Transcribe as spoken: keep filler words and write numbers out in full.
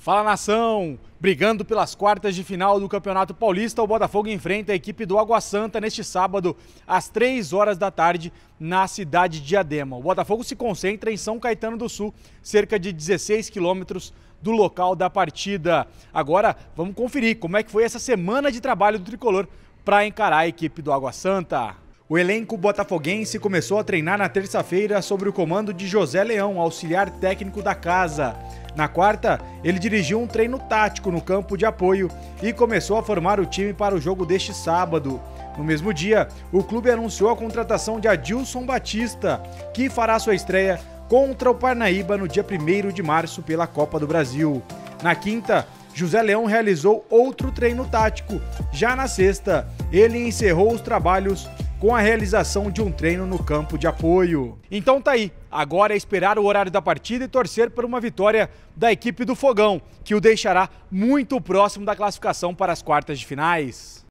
Fala, nação! Brigando pelas quartas de final do Campeonato Paulista, o Botafogo enfrenta a equipe do Água Santa neste sábado, às três horas da tarde, na cidade de Diadema. O Botafogo se concentra em São Caetano do Sul, cerca de dezesseis quilômetros do local da partida. Agora, vamos conferir como é que foi essa semana de trabalho do tricolor para encarar a equipe do Água Santa. O elenco botafoguense começou a treinar na terça-feira sob o comando de José Leão, auxiliar técnico da casa. Na quarta, ele dirigiu um treino tático no campo de apoio e começou a formar o time para o jogo deste sábado. No mesmo dia, o clube anunciou a contratação de Adilson Batista, que fará sua estreia contra o Parnaíba no dia primeiro de março pela Copa do Brasil. Na quinta, José Leão realizou outro treino tático. Já na sexta, ele encerrou os trabalhos com a realização de um treino no campo de apoio. Então tá aí, agora é esperar o horário da partida e torcer por uma vitória da equipe do Fogão, que o deixará muito próximo da classificação para as quartas de finais.